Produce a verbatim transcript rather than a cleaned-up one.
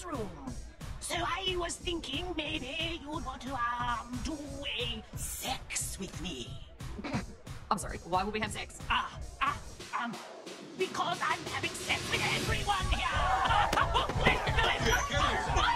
bathroom. So I was thinking maybe you would want to, um, do a sex with me. I'm sorry, why would we have sex? Ah, ah, um, because I'm having sex with everyone here. Let's do it.